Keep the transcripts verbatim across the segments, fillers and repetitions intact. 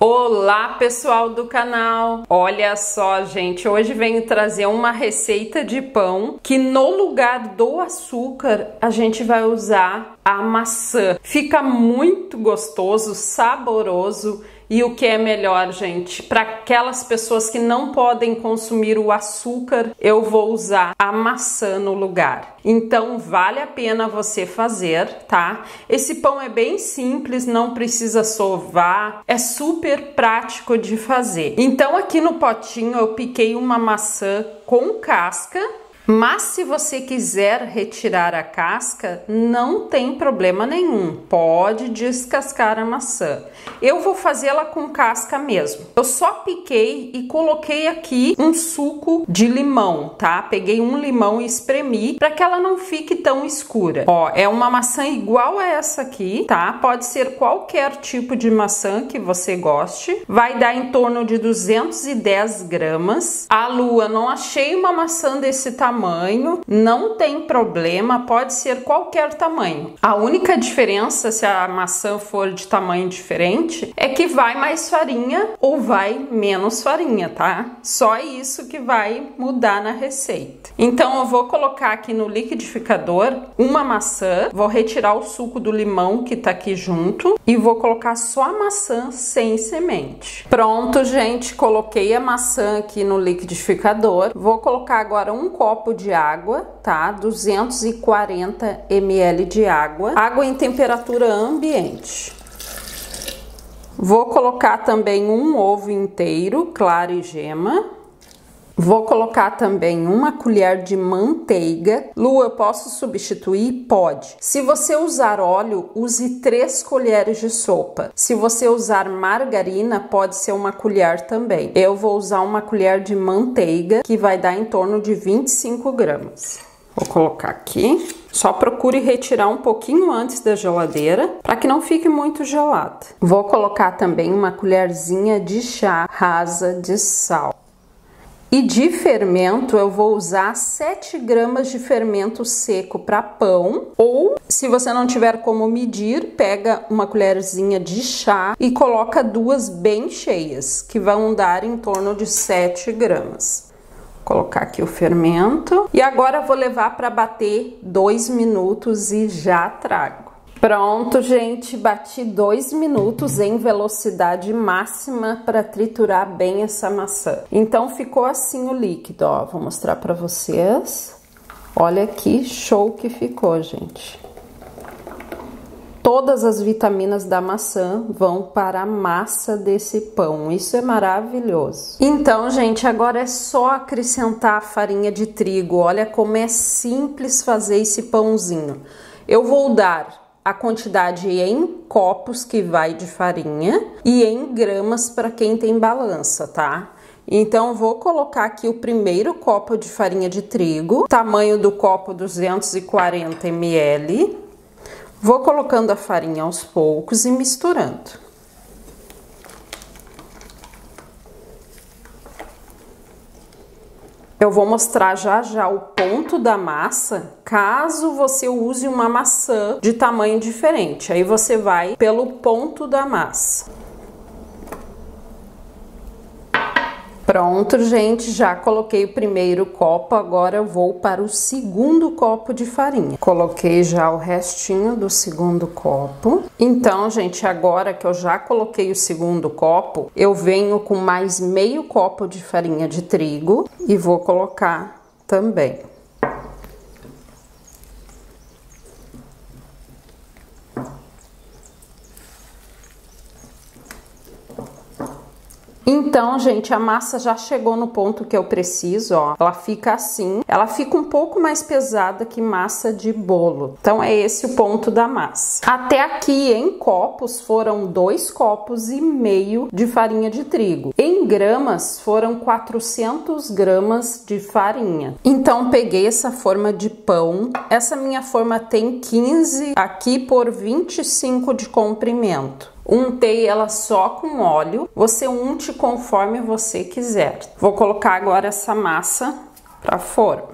Olá, pessoal do canal! Olha só, gente, hoje venho trazer uma receita de pão que no lugar do açúcar a gente vai usar a maçã. Fica muito gostoso, saboroso. E o que é melhor, gente, para aquelas pessoas que não podem consumir o açúcar, eu vou usar a maçã no lugar. Então vale a pena você fazer, tá? Esse pão é bem simples, não precisa sovar, é super prático de fazer. Então aqui no potinho eu piquei uma maçã com casca. Mas se você quiser retirar a casca, não tem problema nenhum, pode descascar a maçã. Eu vou fazê-la com casca mesmo. Eu só piquei e coloquei aqui um suco de limão, tá? Peguei um limão e espremi para que ela não fique tão escura. Ó, é uma maçã igual a essa aqui, tá? Pode ser qualquer tipo de maçã que você goste. Vai dar em torno de duzentos e dez gramas. A Lua, não achei uma maçã desse tamanho. Tamanho, não tem problema, pode ser qualquer tamanho. A única diferença, se a maçã for de tamanho diferente, é que vai mais farinha ou vai menos farinha, tá? Só isso que vai mudar na receita. Então eu vou colocar aqui no liquidificador uma maçã, vou retirar o suco do limão que tá aqui junto e vou colocar só a maçã sem semente. Pronto, gente, coloquei a maçã aqui no liquidificador. Vou colocar agora um copo de água, tá? duzentos e quarenta mililitros de água, água em temperatura ambiente. Vou colocar também um ovo inteiro, clara e gema. Vou colocar também uma colher de manteiga. Lu, eu posso substituir? Pode. Se você usar óleo, use três colheres de sopa. Se você usar margarina, pode ser uma colher também. Eu vou usar uma colher de manteiga, que vai dar em torno de vinte e cinco gramas. Vou colocar aqui. Só procure retirar um pouquinho antes da geladeira, para que não fique muito gelada. Vou colocar também uma colherzinha de chá rasa de sal. E de fermento eu vou usar sete gramas de fermento seco para pão, ou se você não tiver como medir, pega uma colherzinha de chá e coloca duas bem cheias, que vão dar em torno de sete gramas. Vou colocar aqui o fermento e agora vou levar para bater dois minutos e já trago. Pronto, gente, bati dois minutos em velocidade máxima para triturar bem essa maçã. Então ficou assim o líquido, ó, vou mostrar para vocês. Olha que show que ficou, gente. Todas as vitaminas da maçã vão para a massa desse pão, isso é maravilhoso. Então, gente, agora é só acrescentar a farinha de trigo. Olha como é simples fazer esse pãozinho. Eu vou dar a quantidade em copos que vai de farinha e em gramas para quem tem balança, tá? Então vou colocar aqui o primeiro copo de farinha de trigo, tamanho do copo duzentos e quarenta mililitros. Vou colocando a farinha aos poucos e misturando. Eu vou mostrar já já o ponto da massa, caso você use uma maçã de tamanho diferente. Aí você vai pelo ponto da massa. Pronto, gente, já coloquei o primeiro copo, agora eu vou para o segundo copo de farinha. Coloquei já o restinho do segundo copo. Então, gente, agora que eu já coloquei o segundo copo, eu venho com mais meio copo de farinha de trigo e vou colocar também. Então, gente, a massa já chegou no ponto que eu preciso, ó. Ela fica assim, ela fica um pouco mais pesada que massa de bolo. Então, é esse o ponto da massa. Até aqui, em copos, foram dois copos e meio de farinha de trigo. Em gramas, foram quatrocentas gramas de farinha. Então, peguei essa forma de pão. Essa minha forma tem quinze aqui por vinte e cinco de comprimento. Untei ela só com óleo, você unte conforme você quiser. Vou colocar agora essa massa para a forma.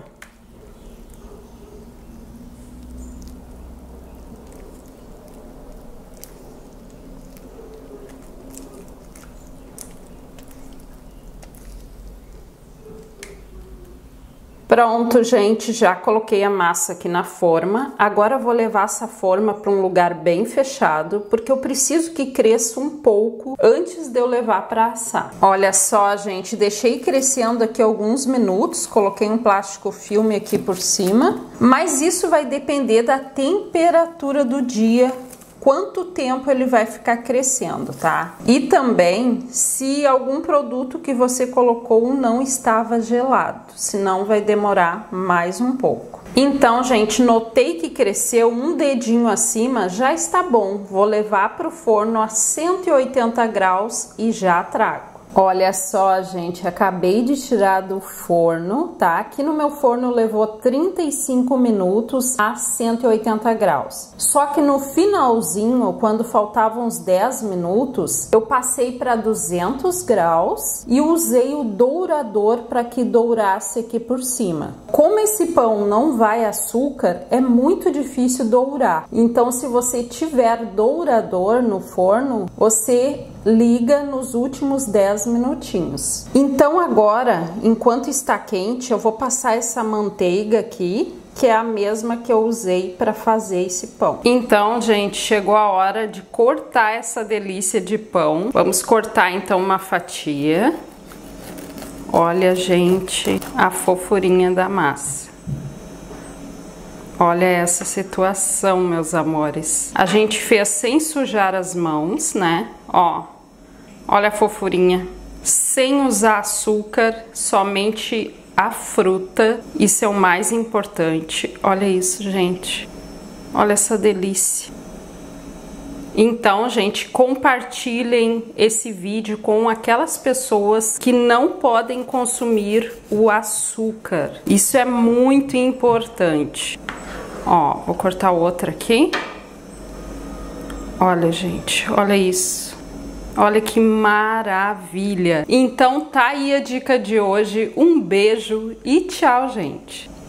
Pronto, gente, já coloquei a massa aqui na forma. Agora eu vou levar essa forma para um lugar bem fechado, porque eu preciso que cresça um pouco antes de eu levar para assar. Olha só, gente, deixei crescendo aqui alguns minutos, coloquei um plástico filme aqui por cima, mas isso vai depender da temperatura do dia, quanto tempo ele vai ficar crescendo, tá? E também se algum produto que você colocou não estava gelado, senão vai demorar mais um pouco. Então, gente, notei que cresceu um dedinho acima, já está bom. Vou levar para o forno a cento e oitenta graus e já trago. Olha só, gente, acabei de tirar do forno, tá? Aqui no meu forno levou trinta e cinco minutos a cento e oitenta graus. Só que no finalzinho, quando faltavam uns dez minutos, eu passei para duzentos graus e usei o dourador para que dourasse aqui por cima. Como esse pão não vai açúcar, é muito difícil dourar. Então, se você tiver dourador no forno, você liga nos últimos dez minutinhos. Então agora, enquanto está quente, eu vou passar essa manteiga aqui, que é a mesma que eu usei para fazer esse pão. Então, gente, chegou a hora de cortar essa delícia de pão. Vamos cortar então uma fatia. Olha, gente, a fofurinha da massa. Olha essa situação, meus amores. A gente fez sem sujar as mãos, né? Ó, olha a fofurinha. Sem usar açúcar, somente a fruta. Isso é o mais importante. Olha isso, gente. Olha essa delícia. Então, gente, compartilhem esse vídeo com aquelas pessoas que não podem consumir o açúcar. Isso é muito importante. Ó, vou cortar outra aqui. Olha, gente, olha isso. Olha que maravilha. Então tá aí a dica de hoje. Um beijo e tchau, gente.